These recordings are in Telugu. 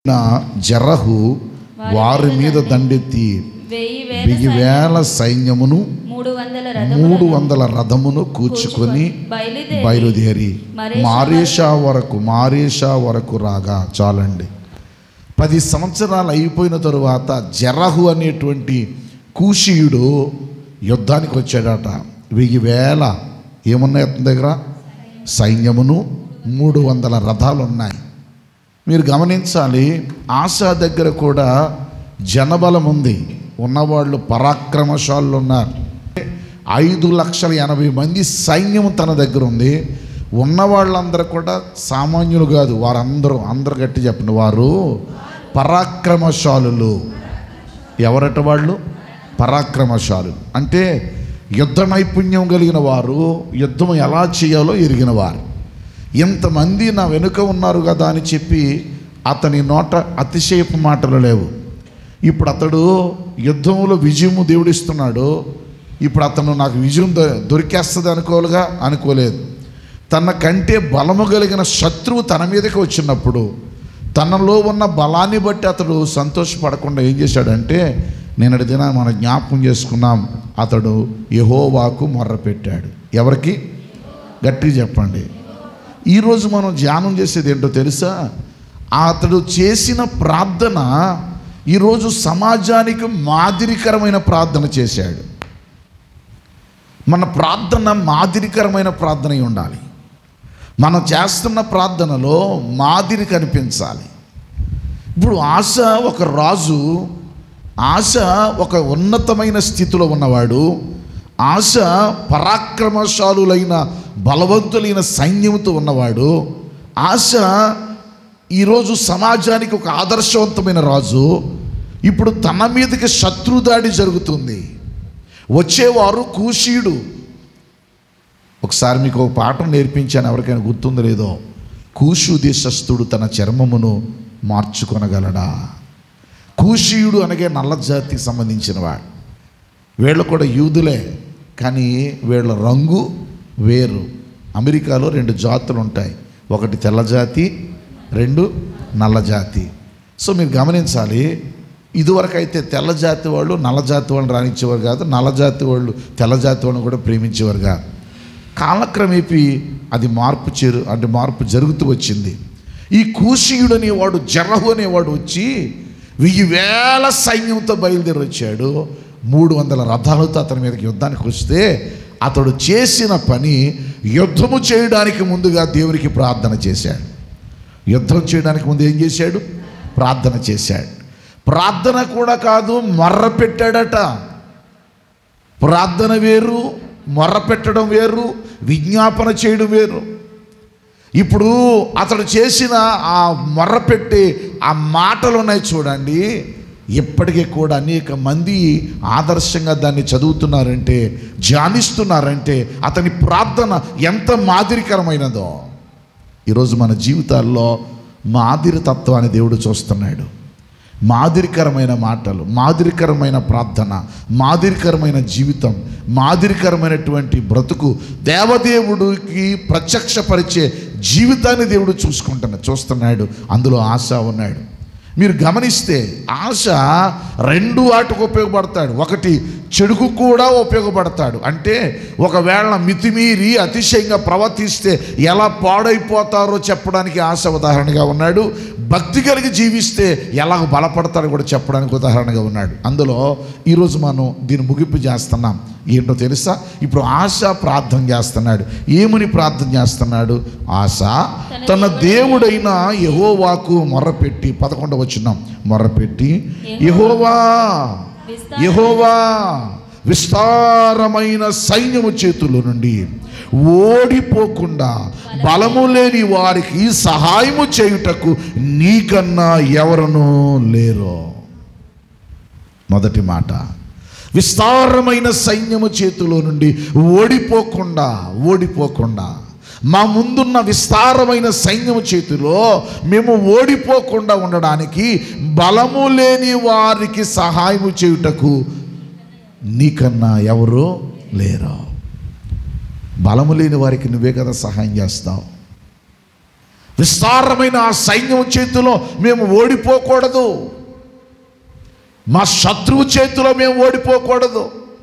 జరహు వారి మీద దండెత్తి 1000 సైన్యమును 300 రథమును కూర్చుకొని బయలుదేరి మారేషా వరకు రాగా. చాలండి. 10 సంవత్సరాలు అయిపోయిన తరువాత జరహు అనేటువంటి కూషీయుడు యుద్ధానికి వచ్చాడట. 1000 ఏమున్నాయి అతని దగ్గర? సైన్యమును 300 రథాలు ఉన్నాయి. మీరు గమనించాలి, ఆశా దగ్గర కూడా జనబలం ఉంది, ఉన్నవాళ్ళు పరాక్రమశాలు ఉన్నారు. 5,80,000 మంది సైన్యం తన దగ్గర ఉంది. ఉన్నవాళ్ళందరూ కూడా సామాన్యులు కాదు, అందరూ గట్టి చెప్పండి, వారు పరాక్రమశాలులు. ఎవరట వాళ్ళు? పరాక్రమశాలు అంటే యుద్ధ నైపుణ్యం కలిగిన వారు, యుద్ధం ఎలా చేయాలో ఎరిగిన వారు. ఇంతమంది నా వెనుక ఉన్నారు కదా అని చెప్పి అతని నోట అతిశయపు మాటలు లేవు. ఇప్పుడు అతడు యుద్ధంలో విజయము దేవుడిస్తున్నాడు. ఇప్పుడు అతను నాకు విజయం దొరికేస్తుంది అనుకోలేదు. తన కంటే బలము కలిగిన శత్రువు తన మీదకి వచ్చినప్పుడు తనలో ఉన్న బలాన్ని బట్టి అతడు సంతోషపడకుండా ఏం చేశాడంటే, నిన్నటి దినాన్ని మనం జ్ఞాపకం చేసుకున్నాం, అతడు యెహోవాకు మొర్రపెట్టాడు. ఎవరికి? గట్టిగా చెప్పండి. ఈరోజు మనం ధ్యానం చేసేది ఏంటో తెలుసా? అతడు చేసిన ప్రార్థన ఈరోజు సమాజానికి మాదిరికరమైన ప్రార్థన చేశాడు. మన ప్రార్థన మాదిరికరమైన ప్రార్థన అయి ఉండాలి. మనం చేస్తున్న ప్రార్థనలో మాదిరి కనిపించాలి. ఇప్పుడు ఆశ ఒక రాజు, ఆశ ఒక ఉన్నతమైన స్థితిలో ఉన్నవాడు, ఆశ పరాక్రమశాలులైన బలవంతులైన సైన్యంతో ఉన్నవాడు. ఆశ ఈరోజు సమాజానికి ఒక ఆదర్శవంతమైన రాజు. ఇప్పుడు తన మీదకి శత్రుదాడి జరుగుతుంది. వచ్చేవారు కూషీయుడు. ఒకసారి మీకు ఒక పాఠం నేర్పించాను, ఎవరికైనా గుర్తుందో లేదో. కూషు దేశస్థుడు తన చర్మమును మార్చుకొనగలడా? కూషీయుడు అనగా నల్ల జాతికి సంబంధించిన వాడు. వీళ్ళు కూడా యూదులే, కానీ వీళ్ళ రంగు వేరు. అమెరికాలో 2 జాతులు ఉంటాయి, ఒకటి తెల్ల జాతి, 2 నల్ల జాతి. సో మీరు గమనించాలి, ఇదివరకు అయితే తెల్ల జాతి వాళ్ళు నల్ల జాతి వాళ్ళని రాణించేవారు కాదు, నల్ల జాతి వాళ్ళు తెల్ల జాతి వాళ్ళని కూడా ప్రేమించేవారు కాదు. కాలక్రమేపీ అది మార్పు జరుగుతూ వచ్చింది. ఈ కూషీయుడు అనేవాడు, జరహు అనేవాడు వచ్చి 1000 సైన్యంతో బయలుదేరి వచ్చాడు. 300 రథాలతో అతని మీదకి యుద్ధానికి వస్తే అతడు చేసిన పని, యుద్ధము చేయడానికి ముందుగా దేవునికి ప్రార్థన చేశాడు. యుద్ధం చేయడానికి ముందు ఏం చేశాడు? ప్రార్థన చేశాడు. ప్రార్థన కూడా కాదు, మొర్ర పెట్టాడట. ప్రార్థన వేరు, మొర్ర పెట్టడం వేరు, విజ్ఞాపన చేయడం వేరు. ఇప్పుడు అతడు చేసిన ఆ మొర్ర పెట్టి ఆ మాటలు ఉన్నాయి చూడండి, ఇప్పటికీ కూడా అనేక మంది ఆదర్శంగా దాన్ని చదువుతున్నారంటే, ధ్యానిస్తున్నారంటే అతని ప్రార్థన ఎంత మాదిరికరమైనదో. ఈరోజు మన జీవితాల్లో మాదిరి తత్వాన్ని దేవుడు చూస్తున్నాడు. మాదిరికరమైన మాటలు, మాదిరికరమైన ప్రార్థన, మాదిరికరమైన జీవితం, మాదిరికరమైనటువంటి బ్రతుకు, దేవదేవుడికి ప్రత్యక్షపరిచే జీవితాన్ని దేవుడు చూస్తున్నాడు. అందులో ఆశ ఉన్నాడు. మీరు గమనిస్తే ఆశ 2 వాటికి ఉపయోగపడతాడు. ఒకటి చెడుకు కూడా ఉపయోగపడతాడు. అంటే ఒకవేళ మితిమీరి అతిశయంగా ప్రవర్తిస్తే ఎలా పాడైపోతారో చెప్పడానికి ఆశ ఉదాహరణగా ఉన్నాడు. భక్తి కలిగి జీవిస్తే ఎలా బలపడతారో కూడా చెప్పడానికి ఉదాహరణగా ఉన్నాడు. అందులో ఈరోజు మనం దీన్ని ముగింపు చేస్తున్నాం. ఏంటో తెలుసా? ఇప్పుడు ఆశ ప్రార్థన చేస్తున్నాడు. ఏమని ప్రార్థన చేస్తున్నాడు? ఆశ తన దేవుడైన యెహోవాకు మొర్రపెట్టి, 11వ వచనం, మొర్రపెట్టి, యెహోవా విస్తారమైన సైన్యము చేతుల నుండి ఓడిపోకుండా బలము లేని వారికి సహాయము చేయుటకు నీకన్నా ఎవరనూ లేరు. మొదటి మాట, విస్తారమైన సైన్యము చేతిలో నుండి ఓడిపోకుండా మా ముందున్న విస్తారమైన సైన్యము చేతిలో మేము ఓడిపోకుండా ఉండడానికి బలము లేని వారికి సహాయము చేయుటకు నీకన్నా ఎవరు లేరు. బలము లేని వారికి నువ్వే కదా సహాయం చేస్తావు. విస్తారమైన ఆ సైన్యం చేతిలో మేము ఓడిపోకూడదు, మా శత్రువు చేతిలో మేము ఓడిపోకూడదు.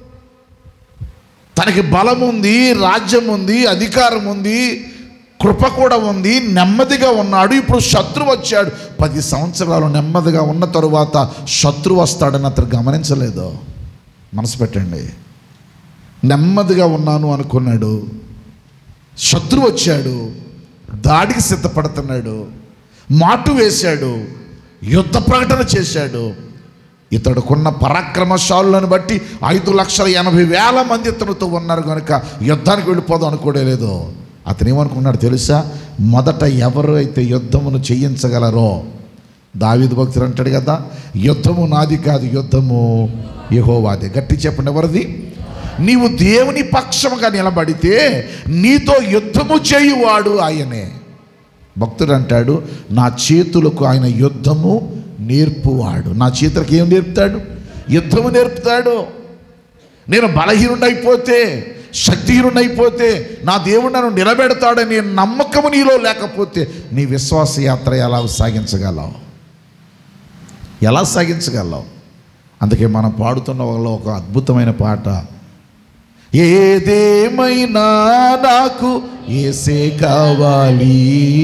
తనకి బలం ఉంది, రాజ్యం ఉంది, అధికారం ఉంది, కృప కూడా ఉంది, నెమ్మదిగా ఉన్నాడు. ఇప్పుడు శత్రువు వచ్చాడు. 10 సంవత్సరాలు నెమ్మదిగా ఉన్న తరువాత శత్రువు వస్తాడని అతను గమనించలేదు. మనసు పెట్టండి. నెమ్మదిగా ఉన్నాను అనుకున్నాడు, శత్రువు వచ్చాడు, దాడికి సిద్ధపడుతున్నాడు, మాటు వేశాడు, యుద్ధ ప్రకటన చేశాడు. ఇతడుకున్న పరాక్రమశాలులను బట్టి 5,80,000 మంది ఇతనితో ఉన్నారు కనుక యుద్ధానికి వెళ్ళిపోదాం అనుకోలేదు. అతను ఏమనుకున్నాడు తెలుసా? మొదట ఎవరు అయితే యుద్ధమును చేయించగలరో, దావీదు భక్తుడు అంటాడు కదా, యుద్ధము నాది కాదు, యుద్ధము యెహోవాదే. గట్టి చెప్పండి, ఎవరిది? నీవు దేవుని పక్షముగా నిలబడితే నీతో యుద్ధము చేయువాడు ఆయనే. భక్తుడు అంటాడు, నా చేతులకు ఆయన యుద్ధము నేర్పువాడు. నా చేతులకు ఏం నేర్పుతాడు? యుద్ధము నేర్పుతాడు. నేను బలహీనుడైపోతే, శక్తిహీనుడైపోతే నా దేవుడు నన్ను నిలబెడతాడని నమ్మకము నీలో లేకపోతే నీ విశ్వాస యాత్ర ఎలా సాగించగలవు? ఎలా సాగించగలవు? అందుకే మనం పాడుతున్న వాళ్ళలో ఒక అద్భుతమైన పాట, ఏదేమైనా నాకు యేసే కావాలి,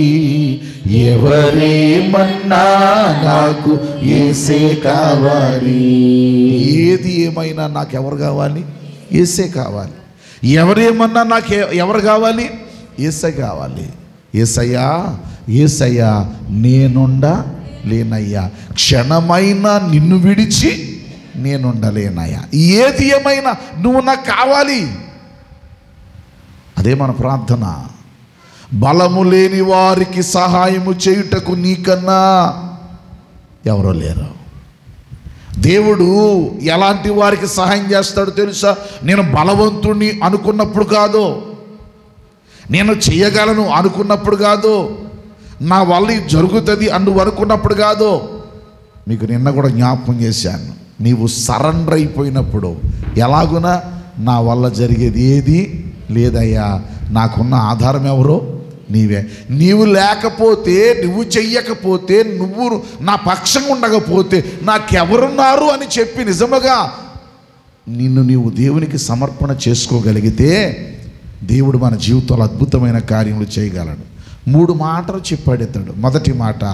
ఎవరేమన్నా నాకు యేసే కావాలి. ఏది ఏమైనా నాకు ఎవరు కావాలి? యేసే కావాలి. ఎవరేమన్నా నాకు ఎవరు కావాలి? యేసే కావాలి. యేసయ్యా, యేసయ్యా నేనుండా లేనయ్యా, క్షణమైనా నిన్ను విడిచి నేనుండలేనయ్యా. ఏది ఏమైనా నువ్వు నాకు కావాలి. అదే మన ప్రార్థన. బలము లేని వారికి సహాయము చేయుటకు నీకన్నా ఎవరో లేరు. దేవుడు ఎలాంటి వారికి సహాయం చేస్తాడో తెలుసా? నేను బలవంతుణ్ణి అనుకున్నప్పుడు కాదు, నేను చేయగలను అనుకున్నప్పుడు కాదు, నా వల్ల జరుగుతుంది నువ్వు అనుకున్నప్పుడు కాదు. మీకు నిన్న కూడా జ్ఞాపకం చేశాను, నీవు సరెండర్ అయిపోయినప్పుడు, ఎలాగునా నా వల్ల జరిగేది ఏది లేదయ్యా, నాకున్న ఆధారం ఎవరో నీవే. నీవు లేకపోతే, నువ్వు చెయ్యకపోతే, నువ్వు నా పక్షంగా ఉండకపోతే నాకెవరున్నారు అని చెప్పి నిజముగా నిన్ను నీవు దేవునికి సమర్పణ చేసుకోగలిగితే దేవుడు మన జీవితంలో అద్భుతమైన కార్యములు చేయగలడు. 3 మాటలు చెప్పాడు ఇతడు. మొదటి మాట,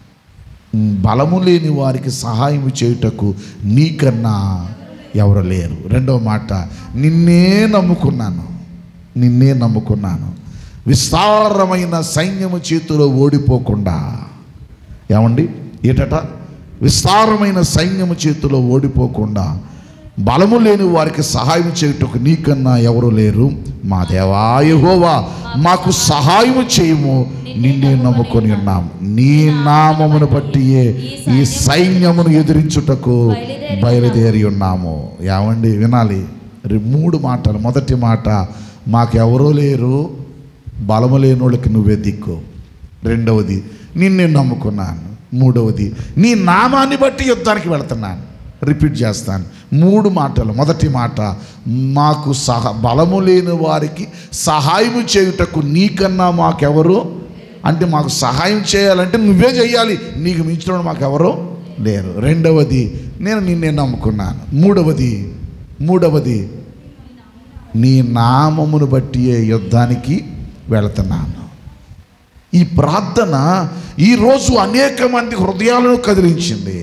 బలము లేని వారికి సహాయం చేయుటకు నీకన్నా ఎవరు లేరు. రెండవ మాట, నిన్నే నమ్ముకున్నాను, నిన్నే నమ్ముకున్నాను. విస్తారమైన సైన్యము చేతిలో ఓడిపోకుండా, ఏమండి ఏటట? విస్తారమైన సైన్యము చేతిలో ఓడిపోకుండా బలము లేని వారికి సహాయం చేయుటకు నీకన్నా ఎవరు లేరు. మా దేవా యెహోవా మాకు సహాయము చేయము, నిన్నే నమ్ముకొని ఉన్నాము. నీ నామమును బట్టియే ఈ సైన్యమును ఎదిరించుటకు బయలుదేరి ఉన్నాము. ఏమండి వినాలి, 3 మాటలు. మొదటి మాట, మాకెవరో లేరు, బలము లేని వాళ్ళకి నువ్వే దిక్కు. రెండవది, నిన్నే నమ్ముకున్నాను. మూడవది, నీ నామాన్ని బట్టి యుద్ధానికి వెళుతున్నాను. రిపీట్ చేస్తాను, 3 మాటలు. మొదటి మాట, మాకు బలము లేని వారికి సహాయం చేయుటకు నీకన్నా మాకెవరు, అంటే మాకు సహాయం చేయాలంటే నువ్వే చేయాలి, నీకు మించిన మాకెవరో లేరు. రెండవది, నేను నిన్నే నమ్ముకున్నాను. మూడవది నీ నామమును బట్టి యుద్ధానికి వెళుతున్నాను. ఈ ప్రార్థన ఈరోజు అనేక మంది హృదయాలను కదిలించింది.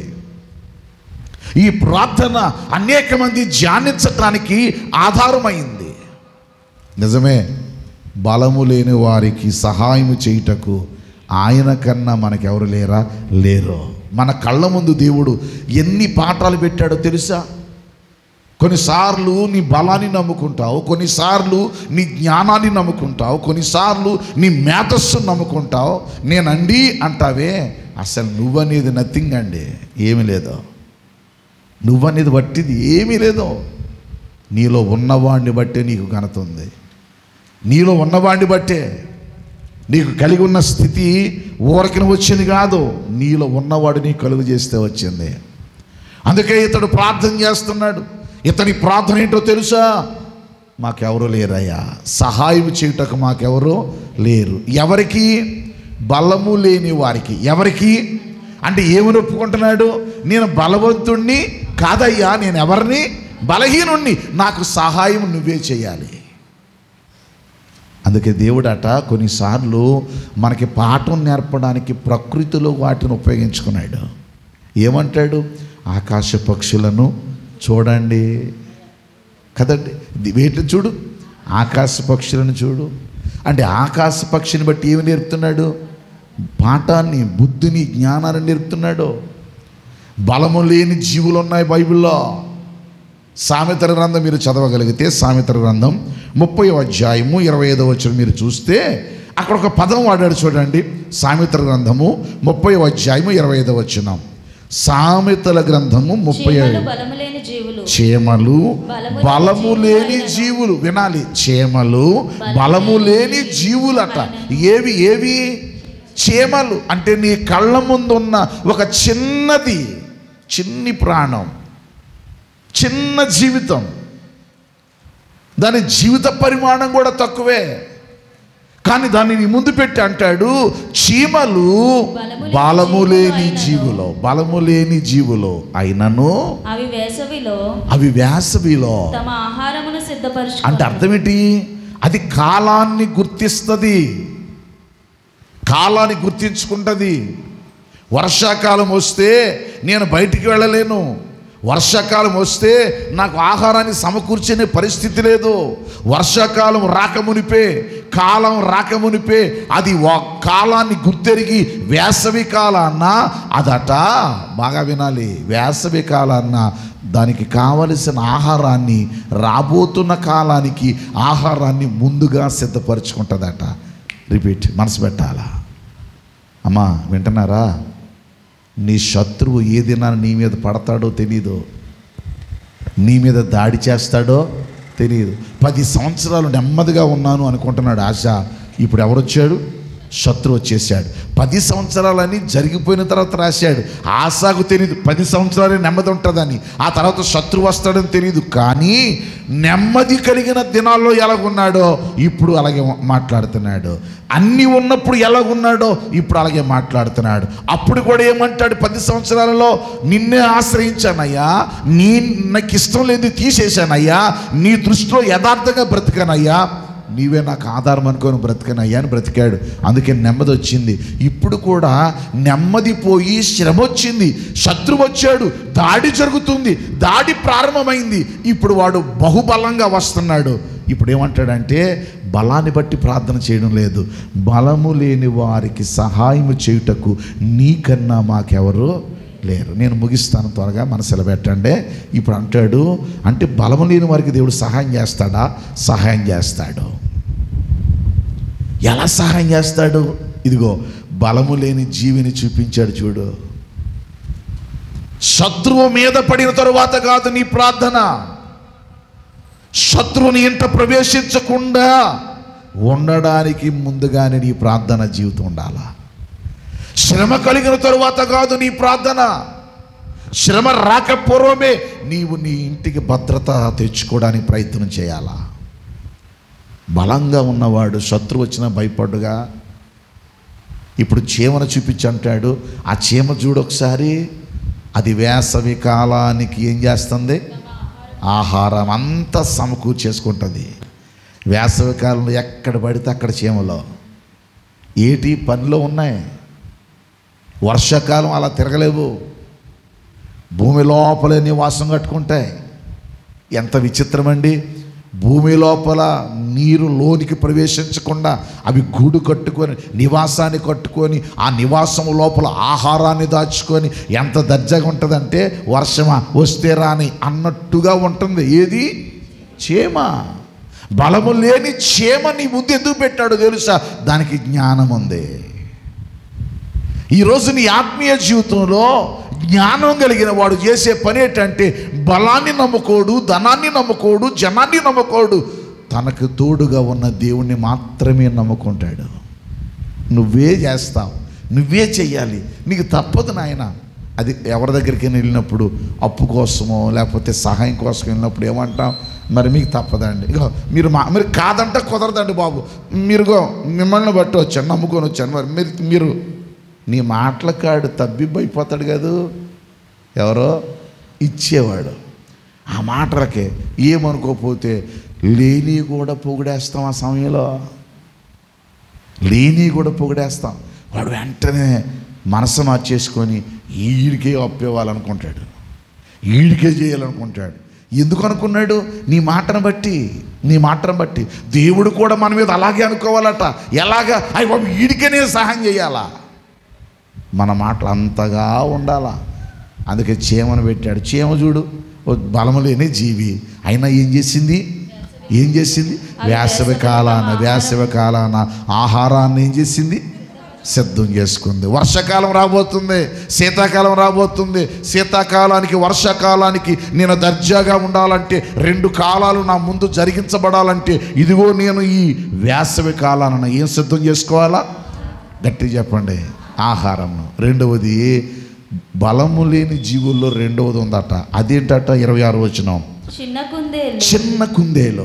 ఈ ప్రార్థన అనేక మంది ధ్యానించడానికి ఆధారమైంది. నిజమే, బలము లేని వారికి సహాయం చేయుటకు ఆయన కన్నా మనకెవరు లేరా? లేరు. మన కళ్ళ ముందు దేవుడు ఎన్ని పాఠాలు పెట్టాడో తెలుసా? కొన్నిసార్లు నీ బలాన్ని నమ్ముకుంటావు, కొన్నిసార్లు నీ జ్ఞానాన్ని నమ్ముకుంటావు, కొన్నిసార్లు నీ మేధస్సును నమ్ముకుంటావు. నేనండి అంటావే, అసలు నువ్వనేది నథింగ్ అండి, ఏమీ లేదు. నువ్వనేది బట్టిది ఏమీ లేదు. నీలో ఉన్నవాడిని బట్టే నీకు ఘనత ఉంది. నీలో ఉన్నవాడిని బట్టే నీకు కలిగి ఉన్న స్థితి ఊరకిన వచ్చింది కాదు, నీలో ఉన్నవాడు నీ కలుగు చేస్తే వచ్చింది. అందుకే ఇతడు ప్రార్థన చేస్తున్నాడు. ఇతని ప్రార్థన ఏంటో తెలుసా? మాకెవరు లేరయ్యా, సహాయం చేయుటకు మాకెవరూ లేరు. ఎవరికి? బలము లేని వారికి. ఎవరికి అంటే ఏమని ఒప్పుకుంటున్నాడు? నేను బలవంతుణ్ణి కాదయ్యా, నేను ఎవరిని? బలహీనుణ్ణి, నాకు సహాయం నువ్వే చేయాలి. అందుకే దేవుడట కొన్నిసార్లు మనకి పాఠం నేర్పడానికి ప్రకృతిలో వాటిని ఉపయోగించుకున్నాడు. ఏమంటాడు? ఆకాశ పక్షులను చూడండి కదండి, వేటిని చూడు, ఆకాశ పక్షులను చూడు అంటే ఆకాశ పక్షిని బట్టి ఏమి నేర్పుతున్నాడు? పాఠాన్ని, బుద్ధిని, జ్ఞానాన్ని నేర్పుతున్నాడు. బలము లేని జీవులు ఉన్నాయి బైబిల్లో. సామెతల గ్రంథం మీరు చదవగలిగితే సామెతల గ్రంథం 30వ అధ్యాయము 25వ వచనం మీరు చూస్తే అక్కడ ఒక పదం వాడాడు చూడండి. సామెతల గ్రంథము 30వ అధ్యాయము 25వ వచనం. సామెతల గ్రంథము 35. చేమలు బలము లేని జీవులు. వినాలి, చేమలు బలము లేని జీవులట. ఏవి ఏవి? చేమలు అంటే నీ కళ్ళ ముందున్న ఒక చిన్ని ప్రాణం, చిన్న జీవితం, దాని జీవిత పరిమాణం కూడా తక్కువే, కానీ దాన్ని నీ ముందు పెట్టి అంటాడు చీమలు బలము లేని జీవులు. బలము లేని జీవులు అయినను అవి వేసవిలో తమ ఆహారమును సిద్ధపరచు. అంటే అర్థం ఏంటి? అది కాలాన్ని గుర్తిస్తుంది, కాలాన్ని గుర్తించుకుంటుంది. వర్షాకాలం వస్తే నేను బయటికి వెళ్ళలేను, వర్షాకాలం వస్తే నాకు ఆహారాన్ని సమకూర్చే పరిస్థితి లేదు. వర్షాకాలం రాకమునిపే, కాలం రాకమునిపే అది కాలాన్ని గుర్తెరిగి వేసవి కాలాన్న అదట, బాగా వినాలి, వేసవి కాలాన్న దానికి కావలసిన ఆహారాన్ని రాబోతున్న కాలానికి ఆహారాన్ని ముందుగా సిద్ధపరచుకుంటుందట. రిపీట్, మనసు పెట్టాలా? అమ్మా వింటున్నారా? నీ శత్రువు ఏ దినాన్ని నీ మీద పడతాడో తెలీదు, నీ మీద దాడి చేస్తాడో తెలియదు. 10 సంవత్సరాలు నెమ్మదిగా ఉన్నాను అనుకుంటున్నాడు ఆశ. ఇప్పుడు ఎవరొచ్చాడు? శత్రువు వచ్చేసాడు. 10 సంవత్సరాలని జరిగిపోయిన తర్వాత రాశాడు. ఆశకు తెలియదు 10 సంవత్సరాలే నెమ్మది ఉంటుందని, ఆ తర్వాత శత్రువు వస్తాడని తెలియదు. కానీ నెమ్మది కలిగిన దినాల్లో ఎలాగున్నాడో ఇప్పుడు అలాగే మాట్లాడుతున్నాడు. అన్నీ ఉన్నప్పుడు ఎలాగున్నాడో ఇప్పుడు అలాగే మాట్లాడుతున్నాడు. అప్పుడు కూడా ఏమంటాడు? 10 సంవత్సరాలలో నిన్నే ఆశ్రయించానయ్యా, నాకు ఇష్టం లేదు తీసేశానయ్యా, నీ దృష్టిలో యథార్థంగా బ్రతికానయ్యా, నీవే నాకు ఆధారం అనుకొని బ్రతికానయ్యా అని బ్రతికాడు. అందుకే నెమ్మది వచ్చింది. ఇప్పుడు కూడా నెమ్మది పోయి శ్రమ వచ్చింది, శత్రువు వచ్చాడు, దాడి జరుగుతుంది, దాడి ప్రారంభమైంది. ఇప్పుడు వాడు బహుబలంగా వస్తున్నాడు. ఇప్పుడు ఏమంటాడంటే బలాన్ని బట్టి ప్రార్థన చేయడం లేదు, బలము లేని వారికి సహాయం చేయుటకు నీకన్నా మాకెవరు లేరు. నేను ముగిస్తాను, త్వరగా మనసులో పెట్టండి. ఇప్పుడు అంటాడు, అంటే బలము లేని వారికి దేవుడు సహాయం చేస్తాడా? సహాయం చేస్తాడు. ఎలా సహాయం చేస్తాడు? ఇదిగో బలము లేని జీవిని చూపించాడు చూడు. శత్రువు మీద పడిన తరువాత కాదు నీ ప్రార్థన, శత్రువుని ఇంట ప్రవేశించకుండా ఉండడానికి ముందుగానే నీ ప్రార్థన జీవితం ఉండాలా. శ్రమ కలిగిన తరువాత కాదు నీ ప్రార్థన, శ్రమ రాకపూర్వమే నీవు నీ ఇంటికి భద్రత తెచ్చుకోవడానికి ప్రయత్నం చేయాలా. బలంగా ఉన్నవాడు శత్రువు వచ్చినా భయపడుగా. ఇప్పుడు చీమను చూపించి అంటాడు, ఆ చీమ చూడు ఒకసారి, అది వేసవి కాలానికి ఏం చేస్తుంది? ఆహారం అంతా సమకూర్చేసుకుంటుంది. వేసవి కాలంలో ఎక్కడ పడితే అక్కడ చీమలో ఏటి పనిలో ఉన్నాయి. వర్షాకాలం అలా తిరగలేవు, భూమి లోపలే నివాసం కట్టుకుంటాయి. ఎంత విచిత్రమండి! భూమి లోపల నీరు లోనికి ప్రవేశించకుండా అవి గూడు కట్టుకొని నివాసాన్ని కట్టుకొని ఆ నివాసం లోపల ఆహారాన్ని దాచుకొని ఎంత దర్జాగా ఉంటుందంటే వర్షమా వస్తే రాని అన్నట్టుగా ఉంటుంది. ఏది? చీమ. బలము లేని చీమ నీ ముందు ఎందుకు పెట్టాడో తెలుసా? దానికి జ్ఞానం ఉంది. ఈరోజు నీ ఆత్మీయ జీవితంలో జ్ఞానం కలిగిన వాడు చేసే పని ఏంటంటే బలాన్ని నమ్ముకోడు, ధనాన్ని నమ్ముకోడు, జనాన్ని నమ్ముకోడు, తనకు తోడుగా ఉన్న దేవుణ్ణి మాత్రమే నమ్ముకుంటాడు. నువ్వే చేస్తావు, నువ్వే చెయ్యాలి, నీకు తప్పదు నాయన. అది ఎవరి దగ్గరికి వెళ్ళినప్పుడు అప్పు కోసమో లేకపోతే సహాయం కోసం వెళ్ళినప్పుడు ఏమంటాం, మరి మీకు తప్పదండి, ఇగో మీరు కాదంటే కుదరదండి బాబు, మీరుగో మిమ్మల్ని బట్టి వచ్చాను, నమ్ముకొని వచ్చాను, మరి మీరు నీ మాటల కాడు తబ్బిబ్బైపోతాడు కదా ఎవరో ఇచ్చేవాడు. ఆ మాటలకే ఏమనుకోకపోతే లేని కూడా పొగిడేస్తాం. ఆ సమయంలో లేని కూడా పొగిడేస్తాం. వాడు వెంటనే మనసు మార్చేసుకొని ఈడికే అప్పేవాలనుకుంటాడు, ఈడికే చేయాలనుకుంటాడు. ఎందుకు అనుకున్నాడు? నీ మాటను బట్టి. దేవుడు కూడా మన మీద అలాగే అనుకోవాలట. ఎలాగా? అయ్యి బాబు ఈడికనే సహాయం చేయాలా? మన మాటలు అంతగా ఉండాలా. అందుకే చీమను పెట్టాడు. చీమ చూడు, బలము లేని జీవి, అయినా ఏం చేసింది? వేసవి కాలాన ఆహారాన్ని ఏం చేసింది? సిద్ధం చేసుకుంది. వర్షాకాలం రాబోతుంది, శీతాకాలం రాబోతుంది. శీతాకాలానికి వర్షాకాలానికి నేను దర్జాగా ఉండాలంటే, 2 కాలాలు నా ముందు జరిగించబడాలంటే, ఇదిగో నేను ఈ వేసవి కాలాన ఏం సిద్ధం చేసుకోవాలా? గట్టి చెప్పండి, ఆహారం. రెండవది బలము లేని జీవుల్లో రెండవది ఉందట. అదేంటట? 26వ వచనం. చిన్న కుందేలు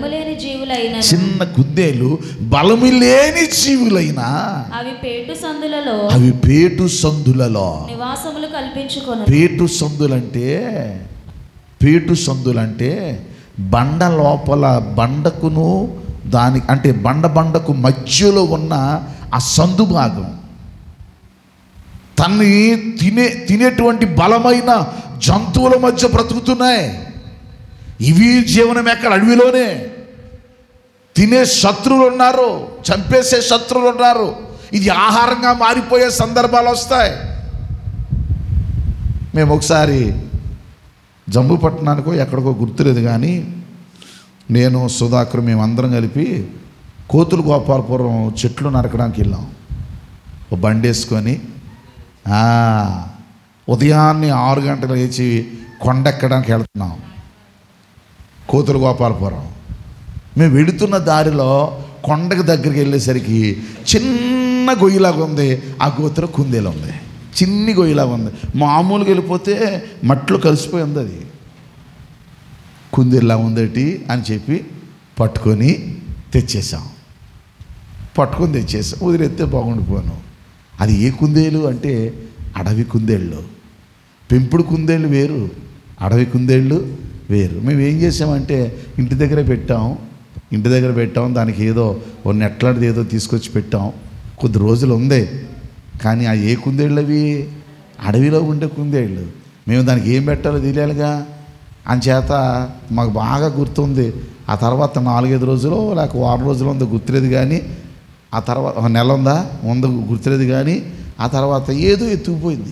బలము లేని జీవులైనా అవి పేటు సందులలో నివాసములు కల్పించుకొను. పేటు సందులంటే బండ లోపల, బండకును దానికి అంటే బండకు మధ్యలో ఉన్న ఆ సందు భాగం, తన్ని తినేటువంటి బలమైన జంతువుల మధ్య బ్రతుకుతున్నాయి. ఇవి జీవనం ఎక్కడ? అడవిలోనే. తినే శత్రువులు ఉన్నారు, చంపేసే శత్రువులు ఉన్నారు. ఇది ఆహారంగా మారిపోయే సందర్భాలు వస్తాయి. మేము ఒకసారి జంబుపట్నానికో ఎక్కడికో గుర్తులేదు కానీ, నేను సుధాకర్ మేమందరం కలిపి కోతులు గోపాలపురం చెట్లు నరకడానికి వెళ్ళాం. ఓ బండి వేసుకొని ఉదయాన్నే 6 గంటలు లేచి కొండెక్కడానికి వెళ్తున్నాం, కోతులు గోపాలపురం. మేము వెళుతున్న దారిలో కొండకు దగ్గరికి వెళ్ళేసరికి చిన్న గొయ్యిలాగా ఉంది. ఆ గోతులో కుందేలు ఉంది, చిన్ని గొయ్యిలాగా ఉంది. మామూలుగా వెళ్ళిపోతే మట్లో కలిసిపోయి ఉంది. అది కుందేలులా ఉందేటి అని చెప్పి పట్టుకొని తెచ్చేసాం. వదిలేస్తే బాగుండిపోను. అది ఏ కుందేలు అంటే అడవి కుందేళ్ళు. పెంపుడు కుందేళ్ళు వేరు, అడవి కుందేళ్ళు వేరు. మేము ఏం చేసామంటే ఇంటి దగ్గర పెట్టాం. దానికి ఏదో ఓ నెట్లాంటిది ఏదో తీసుకొచ్చి పెట్టాం. కొద్ది రోజులు ఉంది. కానీ ఆ ఏ కుందేళ్ళు అవి? అడవిలో ఉండే కుందేళ్ళు. మేము దానికి ఏం పెట్టాలో తెలియాలిగా. అంచేత మాకు బాగా గుర్తుంది. ఆ తర్వాత 4-5 రోజులు లేక 6 రోజులు ఉందో గుర్తులేదు కానీ, ఆ తర్వాత 1 నెల ఉందో గుర్తులేదు కానీ, ఆ తర్వాత ఏదో ఎత్తుకుపోయింది.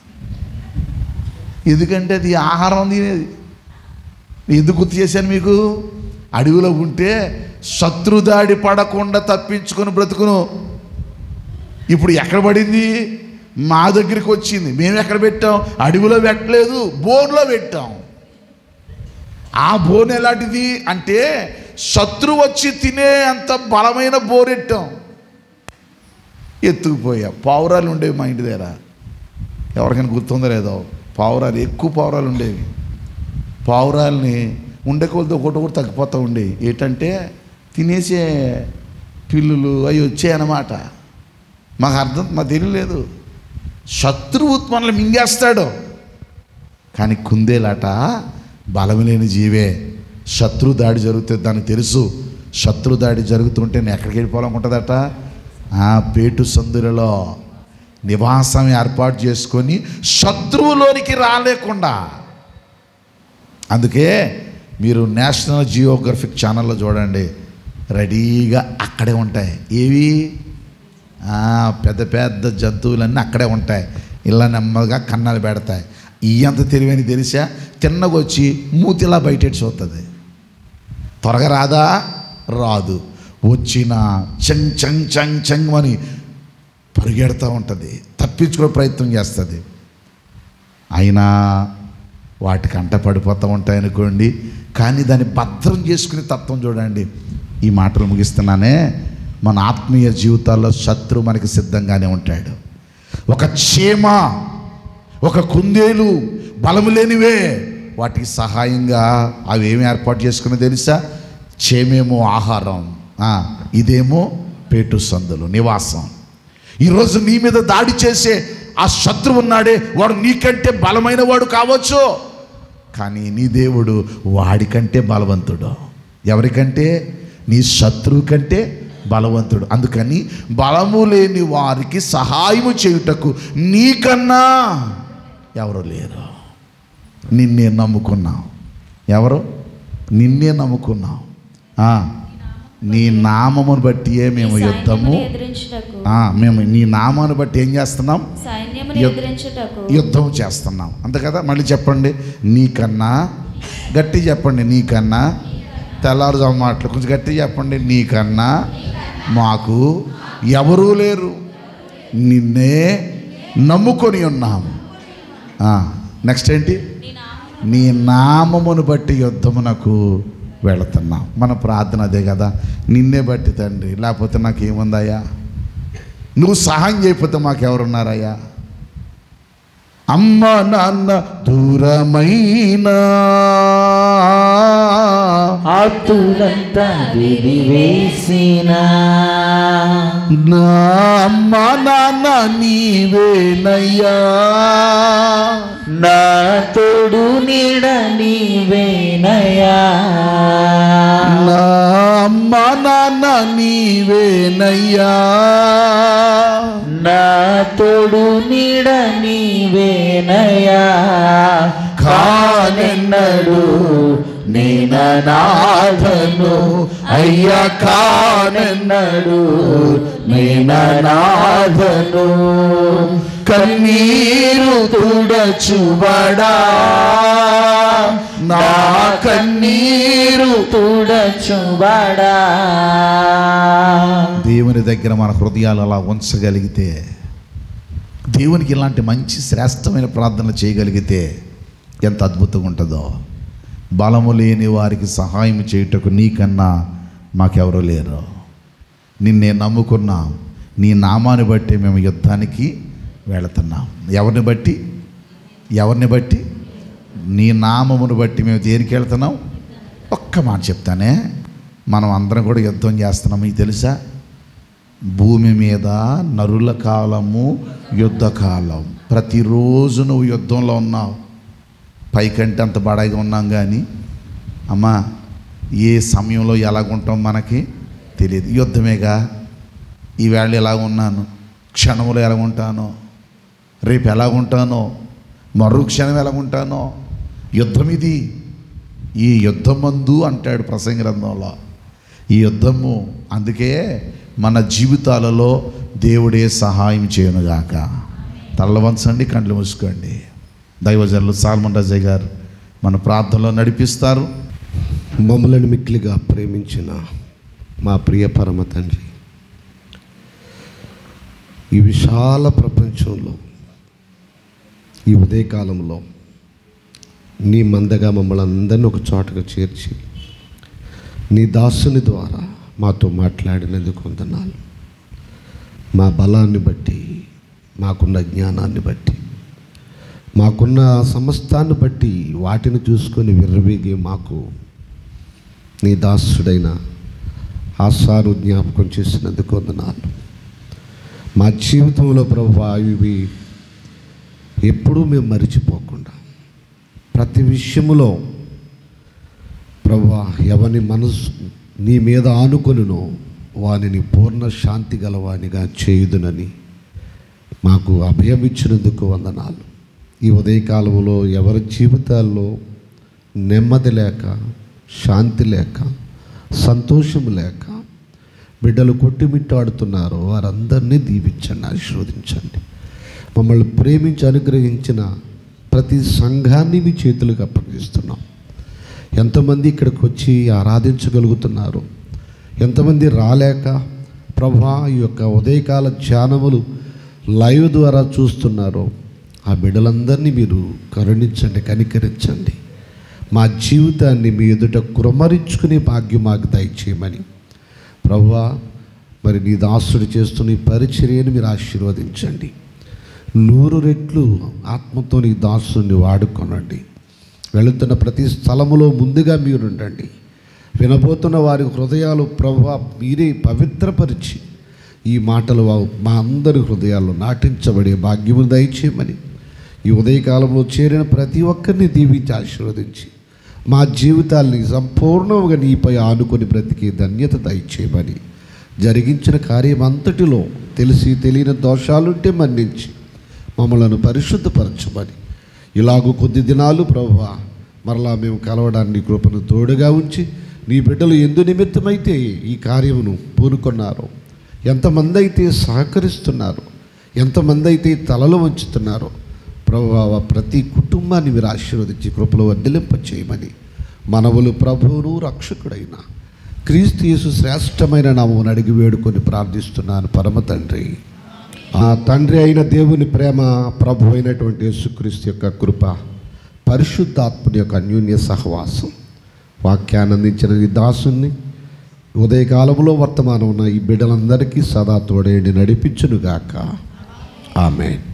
ఎందుకంటే అది ఆహారం తినేది. ఎందుకు గుర్తు చేశాను మీకు? అడవిలో ఉంటే శత్రుదాడి పడకుండా తప్పించుకొని బ్రతుకును. ఇప్పుడు ఎక్కడ పడింది? మా దగ్గరికి వచ్చింది. మేము ఎక్కడ పెట్టాం? అడవిలో పెట్టలేదు, బోన్లో పెట్టాం. ఆ బోన్ ఎలాంటిది అంటే శత్రువు వచ్చి తినే అంత బలమైన బోరెట్టాం. ఎత్తుకుపోయా. పావురాలు ఉండేవి మా ఇంటి దగ్గర. ఎవరికైనా గుర్తుందో లేదో, పావురాలు, ఎక్కువ పావురాలు ఉండేవి. పావురాలని ఉండే కొలతో ఒకటి తగ్గిపోతూ ఉండేవి. ఏంటంటే తినేసే పిల్లులు అవి వచ్చాయన్నమాట. మాకు తెలియలేదు. శత్రువు మనల్ని మింగేస్తాడు. కానీ కుందేలాట బలం లేని జీవే. శత్రు దాడి జరుగుతుంది, దానికి తెలుసు. శత్రు దాడి జరుగుతుంటే నేను ఎక్కడికి వెళ్ళిపోవాలనుకుంటుందట? పేటు సందులలో నివాసం ఏర్పాటు చేసుకొని శత్రువులోనికి రాలేకుండా. అందుకే మీరు నేషనల్ జియోగ్రఫిక్ ఛానల్లో చూడండి, రెడీగా అక్కడే ఉంటాయి. ఏవి? పెద్ద పెద్ద జంతువులన్నీ అక్కడే ఉంటాయి. ఇలా నెమ్మదిగా కన్నాలు పెడతాయి. ఎంత తెలివని తెలిసా? తిన్నగొచ్చి మూతిలా బయటెట్టి చూస్తుంది. త్వరగా రాదు. వచ్చిన చెంగ్ చెంగ్ చెంగ్ చెంగ్ అని పరిగెడుతూ ఉంటుంది, తప్పించుకునే ప్రయత్నం చేస్తుంది. అయినా వాటికి అంట పడిపోతూ ఉంటాయనుకోండి. కానీ దాన్ని భద్రం చేసుకునే తత్వం చూడండి. ఈ మాటలు ముగిస్తున్నానే. మన ఆత్మీయ జీవితాల్లో శత్రువు మనకి సిద్ధంగానే ఉంటాడు. ఒక చీమ ఒక కుందేలు బలము లేనివే, వాటికి సహాయంగా అవి ఏమి ఏర్పాటు చేసుకుని తెలుసా? చేమేమో ఆహారం, ఇదేమో పేటు సందులు నివాసం. ఈరోజు నీ మీద దాడి చేసే ఆ శత్రువు ఉన్నాడే, వాడు నీకంటే బలమైన వాడు కావచ్చు, కానీ నీ దేవుడు వాడికంటే బలవంతుడు. ఎవరికంటే? నీ శత్రువు కంటే బలవంతుడు. అందుకని బలము లేని వారికి సహాయము చేయుటకు నీకన్నా ఎవరు లేరు. నిన్నే నమ్ముకున్నావు. ఎవరు? నిన్నే నమ్ముకున్నావు. నీ నామమును బట్టియే మేము యుద్ధము, మేము నీ నామాన్ని బట్టి ఏం చేస్తున్నాం? యుద్ధం చేస్తున్నాం. అంతే కదా? మళ్ళీ చెప్పండి, నీకన్నా. గట్టి చెప్పండి, నీకన్నా. తెల్లారుజాము మాటలు కొంచెం గట్టి చెప్పండి, నీకన్నా మాకు ఎవరూ లేరు, నిన్నే నమ్ముకొని ఉన్నాము. నెక్స్ట్ ఏంటి? నీ నామమును బట్టి యుద్ధమునకు వెళుతున్నాం. మన ప్రార్థన అదే కదా, నిన్నే బట్టి తండ్రి, లేకపోతే నాకేముందయ్యా, నువ్వు సహాయం చేయకపోతే మాకెవరున్నారయ్యా? అమ్మ నాన్న దూరమైనా ఆతులంతా విరివేసినా, నా అమ్మ నాన్న నీవేనయ్యా, నా తోడు నీడ నీవేనయ్యా, నా అమ్మ నాన్న నీవేనయ్యా, నా తోడు నీడ నీవేనయ్యా, కానెన్నడు నేననాథను అయ్యా, కానెన్నడు నేననాథను, కన్నీరు తుడచుబడా, నా కన్నీరు తుడచుబడా. దేవుని దగ్గర మన హృదయాలు అలా ఉంచగలిగితే, దేవునికి ఇలాంటి మంచి శ్రేష్టమైన ప్రార్థనలు చేయగలిగితే ఎంత అద్భుతంగా ఉంటుందో. బలము లేని వారికి సహాయం చేయుటకు నీకన్నా మాకెవరూ లేరు, నిన్నే నమ్ముకున్నాం, నీ నామాన్ని బట్టి మేము యుద్ధానికి వెళుతున్నాం. ఎవరిని బట్టి? ఎవరిని బట్టి? నీ నామమును బట్టి మేము దేనికి వెళ్తున్నాం? ఒక్క మాట చెప్తానే, మనం అందరం కూడా యుద్ధం చేస్తున్నాం. మీకు తెలుసా? భూమి మీద నరుల కాలము యుద్ధకాలం. ప్రతిరోజు నువ్వు యుద్ధంలో ఉన్నావు. పైకంటే అంత బడాయిగా ఉన్నాం, కానీ అమ్మా ఏ సమయంలో ఎలాగుంటాం మనకి తెలియదు. యుద్ధమేగా. ఈవేళ ఎలాగున్నాను, క్షణంలో ఎలాగుంటానో, రేపు ఎలాగుంటానో, మరో క్షణం ఎలాగుంటానో, యుద్ధం ఇది. ఈ యుద్ధమందు అంటాడు ప్రసంగి గ్రంథంలో, ఈ యుద్ధము. అందుకే మన జీవితాలలో దేవుడే సహాయం చేయనుగాక. తల్ల వంచండి, కండ్లు మూసుకోండి. దైవజనులు సాల్మన్ రాజయ్య గారు మన ప్రార్థనలో నడిపిస్తారు. మమ్మల్ని మిక్కిలిగా ప్రేమించిన మా ప్రియ పరమ తండ్రి, ఈ విశాల ప్రపంచంలో ఈ ఉదయకాలంలో నీ మందగా మమ్మల్ని అందరినీ ఒక చోటగా చేర్చి నీ దాసుని ద్వారా మాతో మాట్లాడినందుకు వందనాలు. మా బలాన్ని బట్టి, మాకున్న జ్ఞానాన్ని బట్టి, మాకున్న సమస్తాన్ని బట్టి వాటిని చూసుకొని విర్రవీగి మాకు నీ దాసుడైన ఆసారు జ్ఞాపకం చేసినందుకు వందనాలు. మా జీవితంలో ప్రభువా ఇవి ఎప్పుడూ మేము మరిచిపోకుండా ప్రతి విషయములో ప్రభువా ఎవని మనసు నీ మీద ఆనుకొనునో వానిని పూర్ణ శాంతి గలవానిగా చేయుదునని మాకు అభయం ఇచ్చినందుకు వందనాలు. ఈ ఉదయకాలంలో ఎవరి జీవితాల్లో నెమ్మది లేక, శాంతి లేక, సంతోషం లేక బిడ్డలు కొట్టిమిట్టాడుతున్నారో వారందరినీ దీవించండి, ఆశీర్వదించండి. మమ్మల్ని ప్రేమించి అనుగ్రహించిన ప్రతి సంఘాన్ని మీ చేతులకు అప్పగిస్తున్నాం. ఎంతమంది ఇక్కడికి వచ్చి ఆరాధించగలుగుతున్నారు, ఎంతమంది రాలేక ప్రభా ఈ యొక్క ఉదయకాల ధ్యానములు లైవ్ ద్వారా చూస్తున్నారో ఆ బిడ్డలందరినీ మీరు కరుణించండి, కనికరించండి. మా జీవితాన్ని మీ ఎదుట కురమరించుకునే భాగ్యం మాకు దయచేయమని ప్రభువా మరి నీ దాసుడు చేస్తున్న ఈ పరిచర్యను మీరు ఆశీర్వదించండి. 100 రెట్లు ఆత్మతో నీ దాసుని వాడుకొనండి. వెళుతున్న ప్రతి స్థలములో ముందుగా మీరుండండి. వినబోతున్న వారి హృదయాలు ప్రభువా మీరే పవిత్రపరిచి ఈ మాటలు మా అందరి హృదయాల్లో నాటించబడే భాగ్యము దయచేయమని, ఈ ఉదయకాలంలో చేరిన ప్రతి ఒక్కరిని దీవించి ఆశీర్వదించి మా జీవితాల్ని సంపూర్ణంగా నీపై ఆనుకొని బ్రతికే ధన్యత దయచేయమని, జరిగించిన కార్యం అంతటిలో తెలిసి తెలియని దోషాలుంటే మన్నించి మమ్మలను పరిశుద్ధపరచమని, ఇలాగూ కొద్ది దినాలు ప్రభువా మరలా మేము కలవడాన్ని కృపను తోడుగా ఉంచి నీ బిడ్డలు ఎందు నిమిత్తమైతే ఈ కార్యమును పూనుకున్నారో, ఎంతమంది అయితే సహకరిస్తున్నారో, ఎంతమంది అయితే తలలు వంచుతున్నారో ప్రభువా ప్రతి కుటుంబాన్ని మీరు ఆశీర్వదించి కృపలో వర్ధిలింప చేయమని మనవులు ప్రభువును రక్షకుడైన క్రీస్తు యేసు శ్రేష్టమైన నామమును అడిగి వేడుకొని ప్రార్థిస్తున్నాను పరమ తండ్రి. ఆ తండ్రి అయిన దేవుని ప్రేమ, ప్రభు అయినటువంటి యేసుక్రీస్తు యొక్క కృప, పరిశుద్ధాత్ముని యొక్క అన్యోన్య సహవాసం, వాక్యాన్ని అందించిన ఈ దాసుని ఉదయకాలంలో వర్తమానం ఉన్న ఈ బిడ్డలందరికీ సదా తోడేండి నడిపించునుగాక. ఆమేన్.